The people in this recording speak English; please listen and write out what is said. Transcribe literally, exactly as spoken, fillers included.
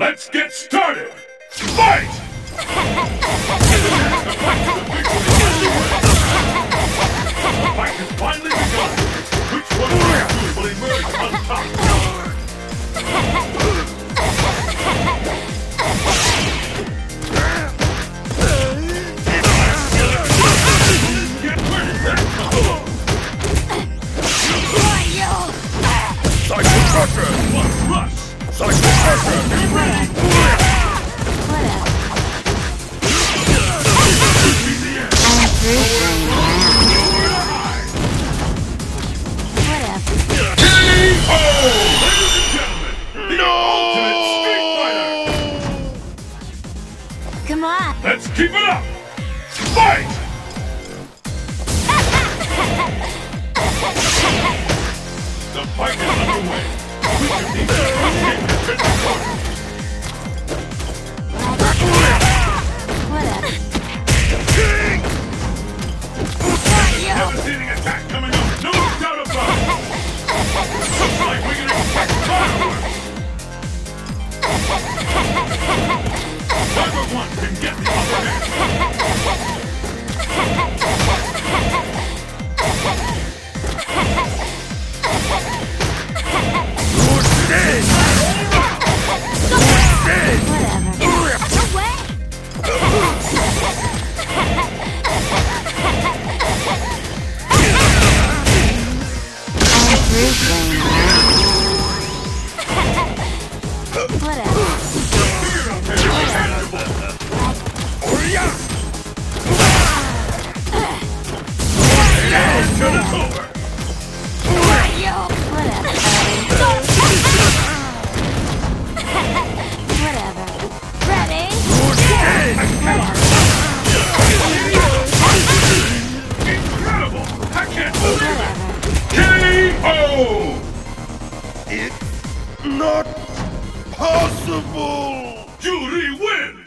Let's get started! Fight! The fight has finally begun! Which one of you will emerge on top? Get ready, let's go! Psycho Crusher! One rush! Psycho Crusher! Get ready! Come on! Let's keep it up! Fight! The fight is underway. We just need to take the fifth corner. Whatever. Devastating attack coming up. No doubt about it. Looks like we can expect fireworks. Number one can get the upper hand. You're dead! You're dead! Whatever. No way! Whatever. Turn it over! Whatever. Whatever. Ready? Incredible! I can't believe it! K O! It's not possible! Juri wins!